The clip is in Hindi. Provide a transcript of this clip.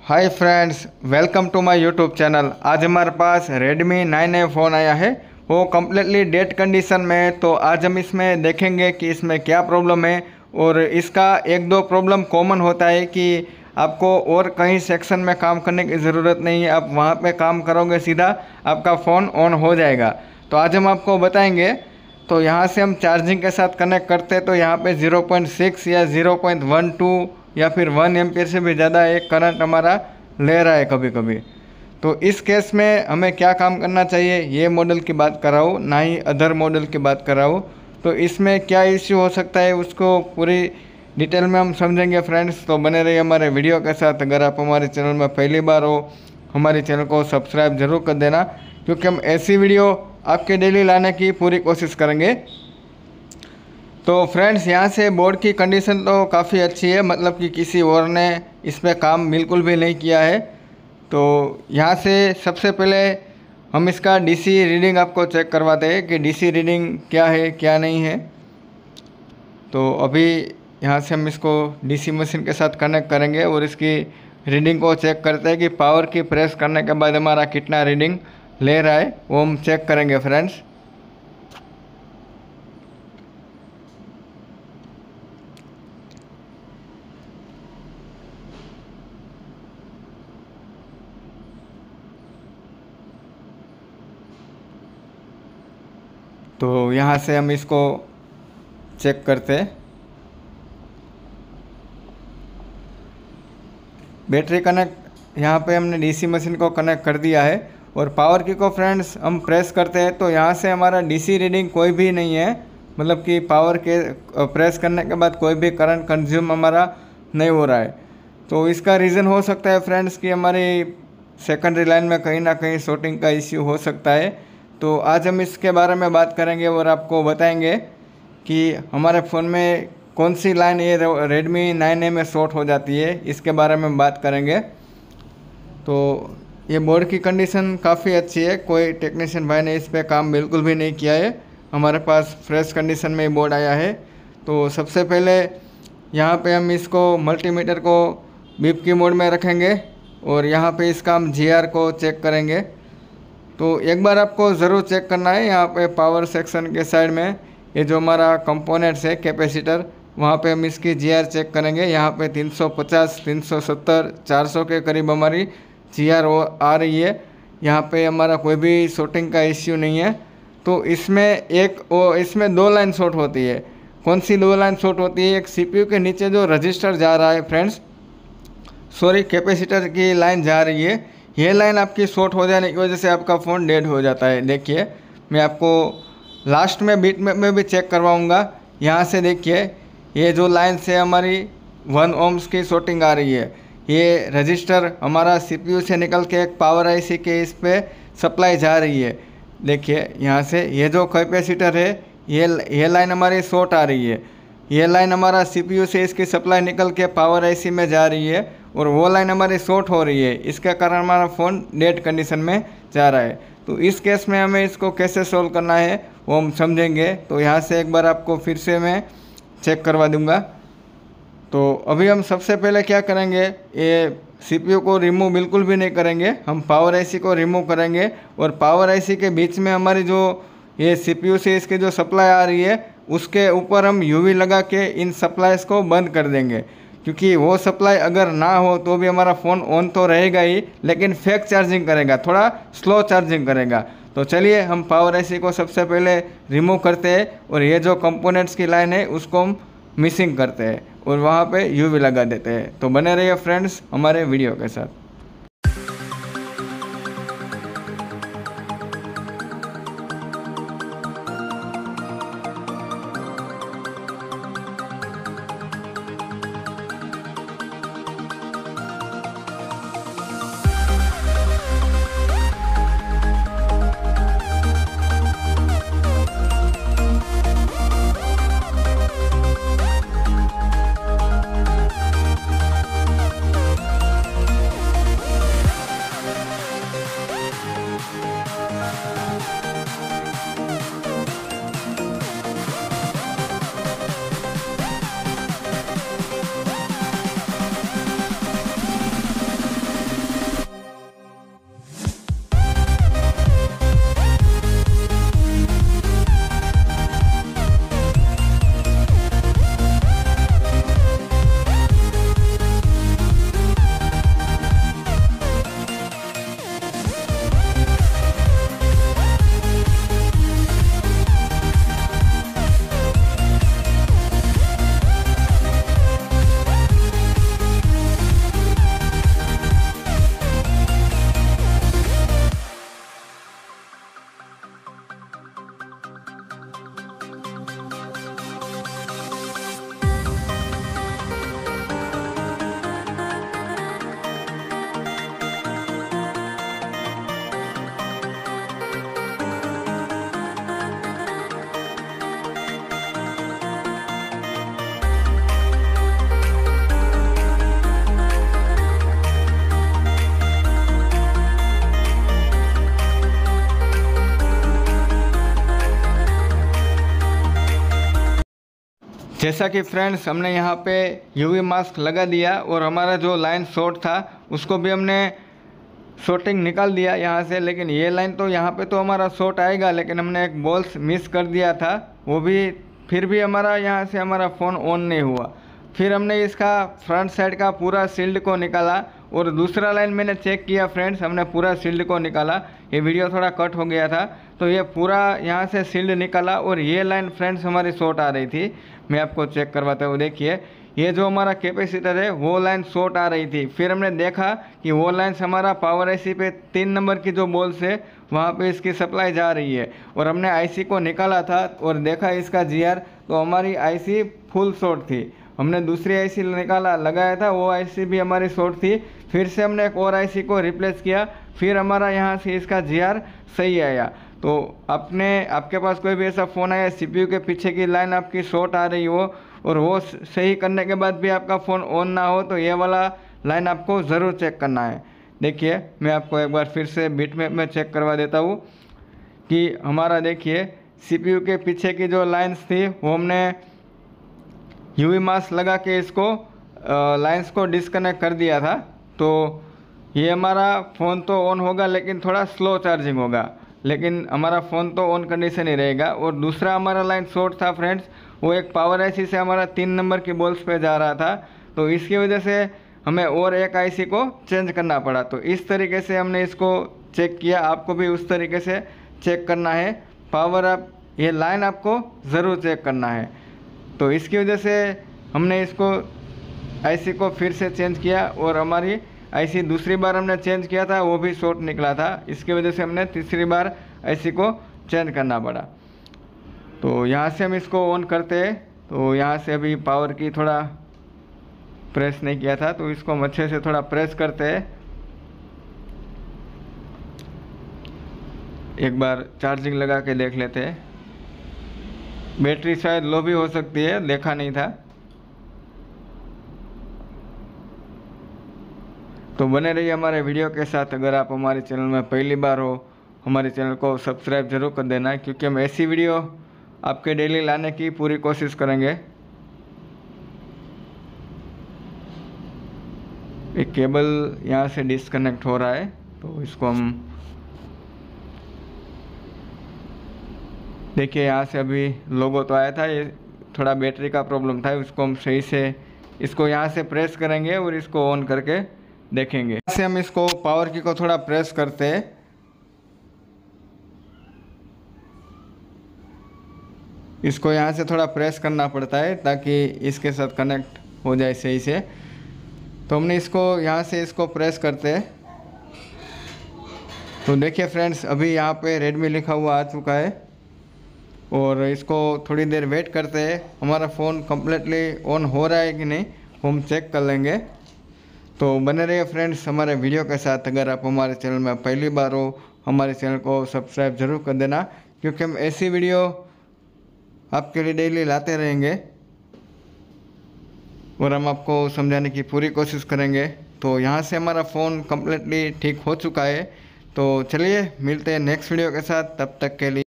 Hi friends, welcome to my YouTube channel. आज हमारे पास Redmi 9A फ़ोन आया है, वो कम्प्लीटली डेड कंडीशन में है। तो आज हम इसमें देखेंगे कि इसमें क्या प्रॉब्लम है। और इसका एक दो प्रॉब्लम कॉमन होता है कि आपको और कहीं सेक्शन में काम करने की ज़रूरत नहीं है, आप वहाँ पे काम करोगे सीधा आपका फ़ोन ऑन हो जाएगा। तो आज हम आपको बताएंगे। तो यहाँ से हम चार्जिंग के साथ कनेक्ट करते हैं तो यहाँ पे 0.6 या 0.12 या फिर 1 एम्पीयर से भी ज़्यादा एक करंट हमारा ले रहा है कभी कभी। तो इस केस में हमें क्या काम करना चाहिए, ये मॉडल की बात कर रहा हूँ, ना ही अदर मॉडल की बात कर रहा हूँ। तो इसमें क्या इश्यू हो सकता है उसको पूरी डिटेल में हम समझेंगे फ्रेंड्स। तो बने रहिए हमारे वीडियो के साथ। अगर आप हमारे चैनल में पहली बार हो, हमारे चैनल को सब्सक्राइब जरूर कर देना, क्योंकि हम ऐसी वीडियो आपके डेली लाने की पूरी कोशिश करेंगे। तो फ्रेंड्स, यहाँ से बोर्ड की कंडीशन तो काफ़ी अच्छी है, मतलब कि किसी और ने इस पर काम बिल्कुल भी नहीं किया है। तो यहाँ से सबसे पहले हम इसका डीसी रीडिंग आपको चेक करवाते हैं कि डीसी रीडिंग क्या है क्या नहीं है। तो अभी यहाँ से हम इसको डीसी मशीन के साथ कनेक्ट करेंगे और इसकी रीडिंग को चेक करते हैं कि पावर की प्रेस करने के बाद हमारा कितना रीडिंग ले रहा है, वो हम चेक करेंगे फ्रेंड्स। तो यहाँ से हम इसको चेक करते हैं। बैटरी कनेक्ट यहाँ पे हमने डीसी मशीन को कनेक्ट कर दिया है और पावर की को फ्रेंड्स हम प्रेस करते हैं तो यहाँ से हमारा डीसी रीडिंग कोई भी नहीं है, मतलब कि पावर के प्रेस करने के बाद कोई भी करंट कंज्यूम हमारा नहीं हो रहा है। तो इसका रीज़न हो सकता है फ्रेंड्स कि हमारी सेकेंडरी लाइन में कहीं ना कहीं शॉर्टिंग का इश्यू हो सकता है। तो आज हम इसके बारे में बात करेंगे और आपको बताएंगे कि हमारे फ़ोन में कौन सी लाइन ये Redmi 9A में शॉर्ट हो जाती है, इसके बारे में बात करेंगे। तो ये बोर्ड की कंडीशन काफ़ी अच्छी है, कोई टेक्नीशियन भाई ने इस पर काम बिल्कुल भी नहीं किया है, हमारे पास फ्रेश कंडीशन में ये बोर्ड आया है। तो सबसे पहले यहाँ पे हम इसको मल्टीमीटर को बीप की मोड में रखेंगे और यहाँ पे इसका हम GR को चेक करेंगे। तो एक बार आपको ज़रूर चेक करना है, यहाँ पे पावर सेक्शन के साइड में ये जो हमारा कंपोनेंट्स है कैपेसिटर, वहाँ पे हम इसकी GR चेक करेंगे। यहाँ पे 350, 370, 400 के करीब हमारी GR आ रही है। यहाँ पे हमारा कोई भी शॉर्टिंग का इश्यू नहीं है। तो इसमें दो लाइन शॉर्ट होती है। कौन सी दो लाइन शॉर्ट होती है? एक CPU के नीचे जो रजिस्टर जा रहा है फ्रेंड्स, सॉरी कैपेसिटर की लाइन जा रही है, ये लाइन आपकी शॉर्ट हो जाने की वजह से आपका फ़ोन डेड हो जाता है। देखिए, मैं आपको लास्ट में बीट में भी चेक करवाऊंगा। यहाँ से देखिए, ये जो लाइन से हमारी 1 ohms की शॉर्टिंग आ रही है, ये रजिस्टर हमारा CPU से निकल के एक पावर IC के इस पे सप्लाई जा रही है। देखिए यहाँ से ये जो कैपेसिटर है, ये लाइन हमारी शॉर्ट आ रही है। ये लाइन हमारा CPU से इसकी सप्लाई निकल के पावर IC में जा रही है और वो लाइन हमारी शॉर्ट हो रही है। इसके कारण हमारा फ़ोन डेड कंडीशन में जा रहा है। तो इस केस में हमें इसको कैसे सोल्व करना है वो हम समझेंगे। तो यहाँ से एक बार आपको फिर से मैं चेक करवा दूँगा। तो अभी हम सबसे पहले क्या करेंगे, ये CPU को रिमूव बिल्कुल भी नहीं करेंगे, हम पावर IC को रिमूव करेंगे और पावर IC के बीच में हमारी जो ये CPU से इसकी जो सप्लाई आ रही है उसके ऊपर हम UV लगा के इन सप्लाईज को बंद कर देंगे, क्योंकि वो सप्लाई अगर ना हो तो भी हमारा फ़ोन ऑन तो रहेगा ही, लेकिन फेक चार्जिंग करेगा, थोड़ा स्लो चार्जिंग करेगा। तो चलिए हम पावर IC को सबसे पहले रिमूव करते हैं और ये जो कंपोनेंट्स की लाइन है उसको हम मिसिंग करते हैं और वहाँ पे UV लगा देते हैं। तो बने रहिए फ्रेंड्स हमारे वीडियो के साथ। जैसा कि फ्रेंड्स हमने यहाँ पे यूवी मास्क लगा दिया और हमारा जो लाइन शॉर्ट था उसको भी हमने शॉर्टिंग निकाल दिया यहाँ से। लेकिन ये लाइन तो यहाँ पे तो हमारा शॉर्ट आएगा, लेकिन हमने एक बॉल्स मिस कर दिया था, वो भी फिर भी हमारा यहाँ से हमारा फ़ोन ऑन नहीं हुआ। फिर हमने इसका फ्रंट साइड का पूरा शील्ड को निकाला और दूसरा लाइन मैंने चेक किया फ्रेंड्स, हमने पूरा शील्ड को निकाला। ये वीडियो थोड़ा कट हो गया था, तो ये पूरा यहाँ से शील्ड निकाला और ये लाइन फ्रेंड्स हमारी शॉर्ट आ रही थी। मैं आपको चेक करवाता हूँ, देखिए ये जो हमारा कैपेसिटर है वो लाइन शॉर्ट आ रही थी। फिर हमने देखा कि वो लाइन्स हमारा पावर आईसी पे 3 नंबर की जो बॉल्स है वहाँ पे इसकी सप्लाई जा रही है, और हमने आईसी को निकाला था और देखा इसका जीआर, तो हमारी आईसी फुल शॉर्ट थी। हमने दूसरी आईसी निकाला लगाया था, वो आईसी भी हमारी शॉर्ट थी। फिर से हमने एक और आईसी को रिप्लेस किया, फिर हमारा यहाँ से इसका जीआर सही आया। तो आपके पास कोई भी ऐसा फ़ोन आया सीपीयू के पीछे की लाइन आपकी शॉर्ट आ रही हो और वो सही करने के बाद भी आपका फ़ोन ऑन ना हो, तो ये वाला लाइन आपको ज़रूर चेक करना है। देखिए मैं आपको एक बार फिर से बिटमैप में चेक करवा देता हूँ कि हमारा देखिए सीपीयू के पीछे की जो लाइन्स थी वो हमने यूवी मास्क लगा के इसको लाइंस को डिस्कनेक्ट कर दिया था। तो ये हमारा फ़ोन तो ऑन होगा लेकिन थोड़ा स्लो चार्जिंग होगा, लेकिन हमारा फ़ोन तो ऑन कंडीशन ही रहेगा। और दूसरा हमारा लाइन शॉर्ट था फ्रेंड्स, वो एक पावर आईसी से हमारा 3 नंबर की बॉल्स पे जा रहा था, तो इसकी वजह से हमें और एक आईसी को चेंज करना पड़ा। तो इस तरीके से हमने इसको चेक किया, आपको भी उस तरीके से चेक करना है। पावर अप ये लाइन आपको ज़रूर चेक करना है। तो इसकी वजह से हमने इसको आईसी को फिर से चेंज किया और हमारी आईसी दूसरी बार हमने चेंज किया था वो भी शॉर्ट निकला था, इसकी वजह से हमने तीसरी बार आईसी को चेंज करना पड़ा। तो यहाँ से हम इसको ऑन करते हैं, तो यहाँ से अभी पावर की थोड़ा प्रेस नहीं किया था, तो इसको हम अच्छे से थोड़ा प्रेस करते हैं। एक बार चार्जिंग लगा के देख लेते हैं, बैटरी शायद लो भी हो सकती है, देखा नहीं था। तो बने रहिए हमारे वीडियो के साथ। अगर आप हमारे चैनल में पहली बार हो, हमारे चैनल को सब्सक्राइब जरूर कर देना, क्योंकि हम ऐसी वीडियो आपके डेली लाने की पूरी कोशिश करेंगे। एक केबल यहाँ से डिस्कनेक्ट हो रहा है, तो इसको हम देखिए यहाँ से अभी लोगो तो आया था, ये थोड़ा बैटरी का प्रॉब्लम था, उसको हम सही से इसको यहाँ से प्रेस करेंगे और इसको ऑन करके देखेंगे। यहाँ से हम इसको पावर की को थोड़ा प्रेस करते हैं, इसको यहाँ से थोड़ा प्रेस करना पड़ता है ताकि इसके साथ कनेक्ट हो जाए सही से। तो हमने इसको यहाँ से इसको प्रेस करते हैं, तो देखिए फ्रेंड्स अभी यहाँ पे रेडमी लिखा हुआ आ चुका है और इसको थोड़ी देर वेट करते हैं, हमारा फ़ोन कम्प्लीटली ऑन हो रहा है कि नहीं हम चेक कर लेंगे। तो बने रहिए फ्रेंड्स हमारे वीडियो के साथ। अगर आप हमारे चैनल में पहली बार हो, हमारे चैनल को सब्सक्राइब जरूर कर देना, क्योंकि हम ऐसी वीडियो आपके लिए डेली लाते रहेंगे और हम आपको समझाने की पूरी कोशिश करेंगे। तो यहाँ से हमारा फ़ोन कम्प्लीटली ठीक हो चुका है। तो चलिए मिलते हैं नेक्स्ट वीडियो के साथ, तब तक के लिए